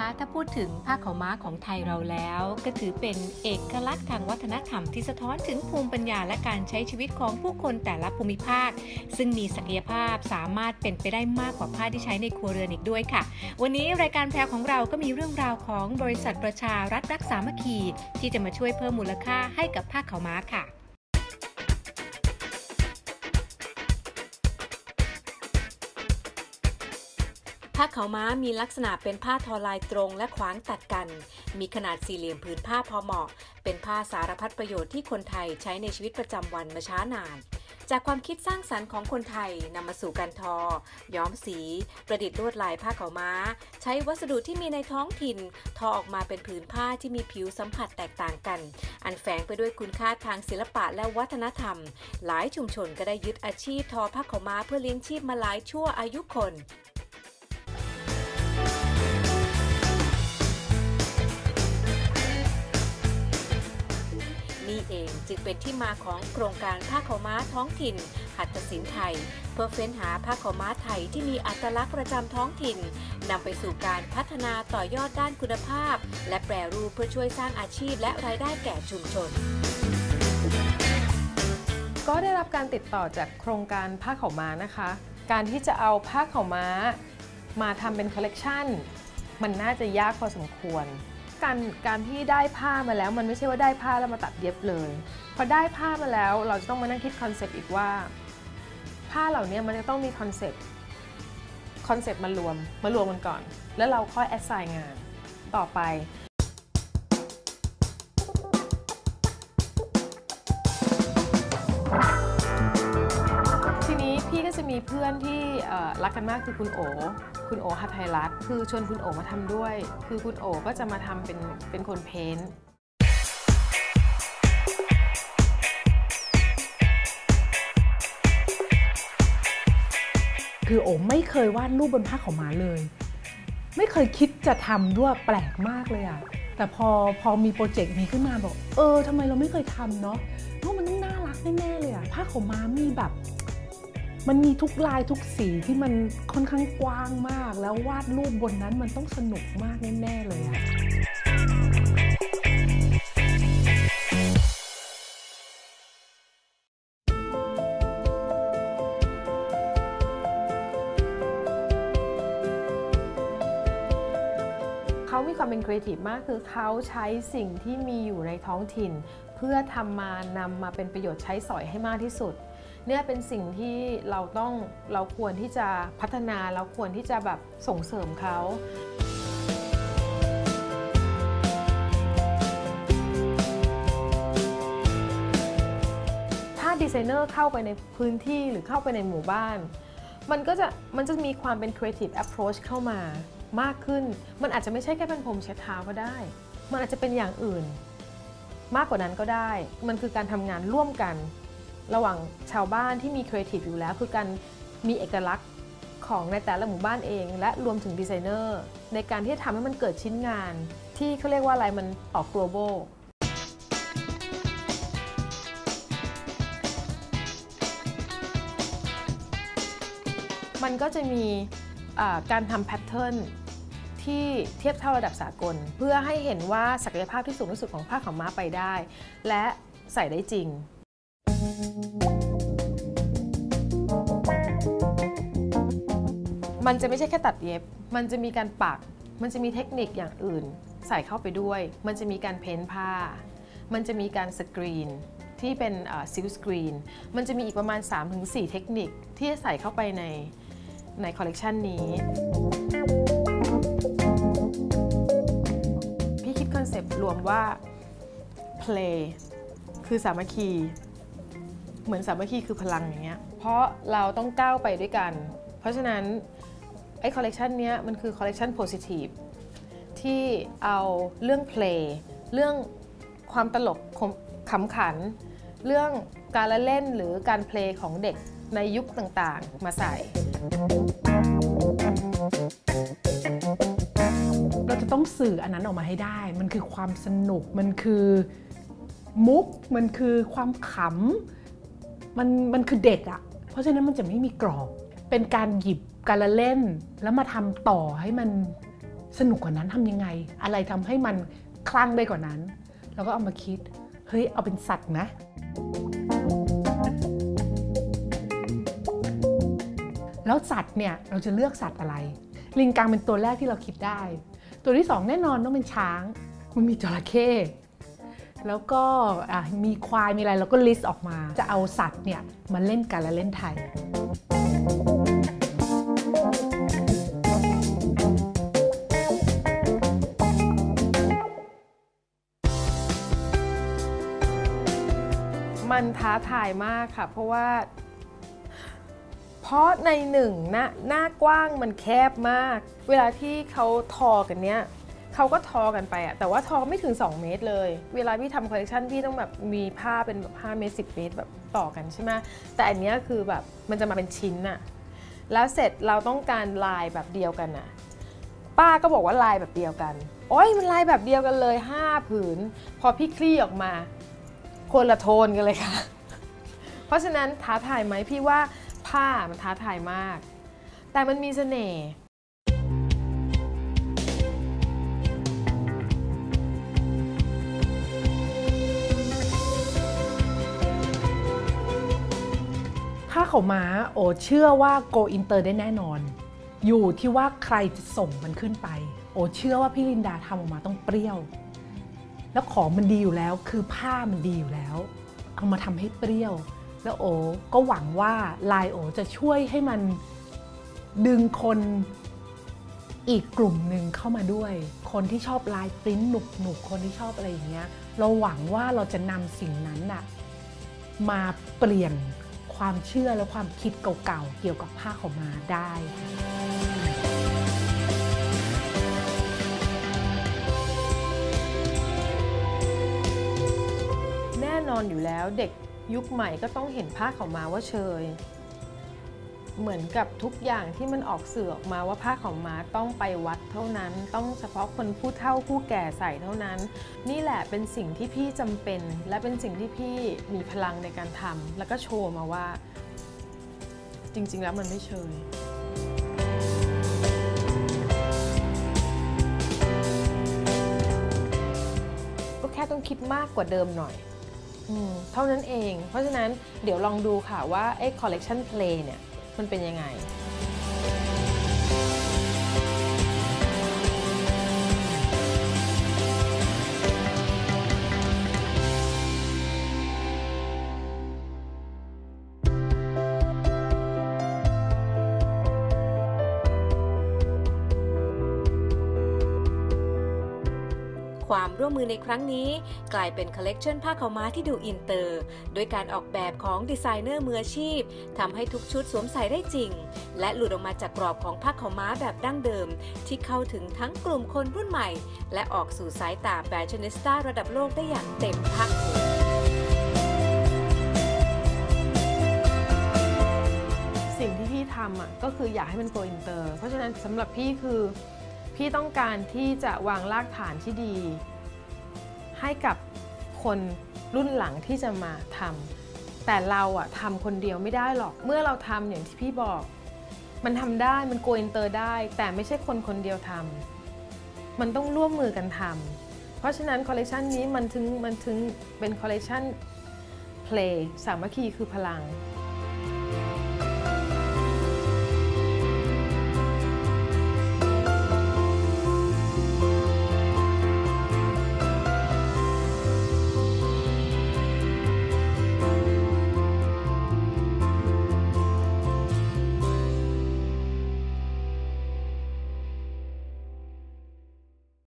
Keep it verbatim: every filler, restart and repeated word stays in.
ถ้าพูดถึงผ้าขาวม้าของไทยเราแล้วก็ถือเป็นเอกลักษณ์ทางวัฒนธรรมที่สะท้อนถึงภูมิปัญญาและการใช้ชีวิตของผู้คนแต่ละภูมิภาคซึ่งมีศักยภาพสามารถเป็นไปได้มากกว่าผ้าที่ใช้ในครัวเรือนอีกด้วยค่ะวันนี้รายการแพรวของเราก็มีเรื่องราวของบริษัทประชารัฐรักสามัคคีที่จะมาช่วยเพิ่มมูลค่าให้กับผ้าขาวม้าค่ะผ้าขาวม้ามีลักษณะเป็นผ้าทอลายตรงและขวางตัดกันมีขนาดสี่เหลี่ยมผืนผ้าพอเหมาะเป็นผ้าสารพัดประโยชน์ที่คนไทยใช้ในชีวิตประจำวันมาช้านานจากความคิดสร้างสรรค์ของคนไทยนำมาสู่การทอย้อมสีประดิษฐ์ลวดลายผ้าขาวม้าใช้วัสดุที่มีในท้องถิ่นทอออกมาเป็นผืนผ้าที่มีผิวสัมผัสแตกต่างกันอันแฝงไปด้วยคุณค่าทางศิลปะและวัฒนธรรมหลายชุมชนก็ได้ยึดอาชีพทอผ้าขาวม้าเพื่อเลี้ยงชีพมาหลายชั่วอายุคนนี่เองจึงเป็นที่มาของโครงการผ้าขาวม้าท้องถิ่นหัตถศิลป์ไทยเพื่อเฟ้นหาผ้าขาวม้าไทยที่มีอัตลักษณ์ประจำท้องถิ่นนำไปสู่การพัฒนาต่อยอดด้านคุณภาพและแปรรูปเพื่อช่วยสร้างอาชีพและรายได้แก่ชุมชนก็ได้รับการติดต่อจากโครงการผ้าขาวม้านะคะการที่จะเอาผ้าขาวม้ามาทำเป็นคอลเลกชันมันน่าจะยากพอสมควรการการที่ได้ผ้ามาแล้วมันไม่ใช่ว่าได้ผ้าแล้วมาตัดเย็บเลยพอได้ผ้ามาแล้วเราจะต้องมานั่งคิดคอนเซปต์อีกว่าผ้าเหล่านี้มันจะต้องมีคอนเซปต์คอนเซปต์มารวมมารวมกันก่อนแล้วเราค่อยแอสไซน์งานต่อไปทีนี้พี่ก็จะมีเพื่อนที่รักกันมากคือคุณโอคุณโอหัทไทยรัฐคือชวนคุณโอมาทำด้วยคือคุณโอก็จะมาทำเป็นเป็นคนเพ้นท์คือโอไม่เคยวาดรูปบนผ้าขาวม้าเลยไม่เคยคิดจะทำด้วยแปลกมากเลยอะแต่พอพอมีโปรเจกต์นี้ขึ้นมาบอกเออทำไมเราไม่เคยทำเนาะเพราะมันต้องน่ารักแน่ๆเลยอะผ้าขาวม้ามีแบบมันมีทุกลายทุกสีที่มันค่อนข้างกว้างมากแล้ววาดรูปบนนั้นมันต้องสนุกมากแน่ๆเลยอะเขามีความเป็นครีเอทีฟมากคือเขาใช้สิ่งที่มีอยู่ในท้องถิ่นเพื่อทำมานำมาเป็นประโยชน์ใช้สอยให้มากที่สุดเนี่ยเป็นสิ่งที่เราต้องเราควรที่จะพัฒนาเราควรที่จะแบบส่งเสริมเขาถ้าดีไซเนอร์เข้าไปในพื้นที่หรือเข้าไปในหมู่บ้านมันก็จะมันจะมีความเป็น creative approach เข้ามามากขึ้นมันอาจจะไม่ใช่แค่เป็นพรมเช็ดเท้าก็ได้มันอาจจะเป็นอย่างอื่นมากกว่านั้นก็ได้มันคือการทำงานร่วมกันระหว่างชาวบ้านที่มีครีเอทีฟอยู่แล้วคือการมีเอกลักษณ์ของในแต่ละหมู่บ้านเองและรวมถึงดีไซเนอร์ในการที่จะทำให้มันเกิดชิ้นงานที่เขาเรียกว่าอะไรมันออก global มันก็จะมีการทำแพทเทิร์นที่เทียบเท่าระดับสากลเพื่อให้เห็นว่าศักยภาพที่สูงที่สุดของผ้าขาวม้าไปได้และใส่ได้จริงมันจะไม่ใช่แค่ตัดเย็บมันจะมีการปักมันจะมีเทคนิคอย่างอื่นใส่เข้าไปด้วยมันจะมีการเพ้นผ้ามันจะมีการสกรีนที่เป็นซิลสกรีนมันจะมีอีกประมาณ สามถึงสี่ เทคนิคที่จะใส่เข้าไปในในคอลเลกชันนี้พี่คิดคอนเซปต์รวมว่า play คือสามัคคีเหมือนสามัคคีคือพลังอย่างเงี้ยเพราะเราต้องก้าวไปด้วยกันเพราะฉะนั้นไอ้คอลเลกชันนี้มันคือคอลเลกชันโพซิทีฟที่เอาเรื่อง play เรื่องความตลกขำขันเรื่องการละเล่นหรือการ play ของเด็กในยุคต่างๆมาใส่เราจะต้องสื่ออันนั้นออกมาให้ได้มันคือความสนุกมันคือมุกมันคือความขำมันมันคือเด็กอ่ะเพราะฉะนั้นมันจะไม่มีกรอบเป็นการหยิบการละเล่นแล้วมาทำต่อให้มันสนุกกว่านั้นทำยังไงอะไรทำให้มันคลั่งได้กว่านั้นเราก็เอามาคิดเฮ้ยเอาเป็นสัตว์นะแล้วสัตว์เนี่ยเราจะเลือกสัตว์อะไรลิงกังเป็นตัวแรกที่เราคิดได้ตัวที่สองแน่นอนต้องเป็นช้างมันมีจระเข้แล้วก็มีควายมีอะไรเราก็ลิสต์ออกมาจะเอาสัตว์เนี่ยมาเล่นกันและเล่นไทยมันท้าทายมากค่ะเพราะว่าเพราะในหนึ่งหน้าหน้ากว้างมันแคบมากเวลาที่เขาทอกันเนี้ยเขาก็ทอกันไปอะแต่ว่าทอไม่ถึงสองเมตรเลยเวลาพี่ทำคอลเลคชันพี่ต้องแบบมีผ้าเป็นแบบห้าเมตรสิบเมตรแบบต่อกันใช่ไหมแต่อันเนี้ยคือแบบมันจะมาเป็นชิ้นอะแล้วเสร็จเราต้องการลายแบบเดียวกันอะป้าก็บอกว่าลายแบบเดียวกันโอ้ยมันลายแบบเดียวกันเลยห้าผืนพอพี่คลี่ออกมาคนละโทนกันเลยค่ะเพราะฉะนั้นท้าทายไหมพี่ว่าผ้ามันท้าทายมากแต่มันมีเสน่ห์ผ้าขาวม้าโอเชื่อว่าโกอินเตอร์ได้แน่นอนอยู่ที่ว่าใครจะส่งมันขึ้นไปโอเชื่อว่าพี่ลินดาทำออกมาต้องเปรี้ยวแล้วของมันดีอยู่แล้วคือผ้ามันดีอยู่แล้วเอามาทำให้เปรี้ยวแล้วโอก็หวังว่าลายโอจะช่วยให้มันดึงคนอีกกลุ่มหนึ่งเข้ามาด้วยคนที่ชอบลายปริ้นหนุกหนุกคนที่ชอบอะไรอย่างเงี้ยเราหวังว่าเราจะนำสิ่งนั้นน่ะมาเปลี่ยนความเชื่อและความคิดเก่าๆเกี่ยวกับผ้าขาวม้าได้แน่นอนอยู่แล้วเด็กยุคใหม่ก็ต้องเห็นผ้าขาวม้าว่าเชยเหมือนกับทุกอย่างที่มันออกสื่อออกมาว่าผ้าขาวม้าต้องไปวัดเท่านั้นต้องเฉพาะคนผู้เฒ่าผู้แก่ใส่เท่านั้นนี่แหละเป็นสิ่งที่พี่จำเป็นและเป็นสิ่งที่พี่มีพลังในการทำแล้วก็โชว์มาว่าจริงๆแล้วมันไม่เชยก็แค่ต้องคิดมากกว่าเดิมหน่อยเท่านั้นเองเพราะฉะนั้นเดี๋ยวลองดูค่ะว่าไอ้ collection play เนี่ยมันเป็นยังไงความร่วมมือในครั้งนี้กลายเป็นคอลเลกชันผ้าขาวม้าที่ดูอินเตอร์โดยการออกแบบของดีไซเนอร์มืออาชีพทำให้ทุกชุดสวมใส่ได้จริงและหลุดออกมาจากกรอบของผ้าขาวม้าแบบดั้งเดิมที่เข้าถึงทั้งกลุ่มคนรุ่นใหม่และออกสู่สายตาแฟชั่นนิสต้าระดับโลกได้อย่างเต็มภาคภูมิสิ่งที่พี่ทำอ่ะก็คืออยากให้มันโกอินเตอร์เพราะฉะนั้นสำหรับพี่คือพี่ต้องการที่จะวางรากฐานที่ดีให้กับคนรุ่นหลังที่จะมาทำแต่เราอะทำคนเดียวไม่ได้หรอกเมื่อเราทำอย่างที่พี่บอกมันทำได้มันโกอินเตอร์ได้แต่ไม่ใช่คนคนเดียวทำมันต้องร่วมมือกันทำเพราะฉะนั้นคอลเลคชันนี้มันถึงมันถึงเป็นคอลเลคชันเพลย์สามัคคีคือพลัง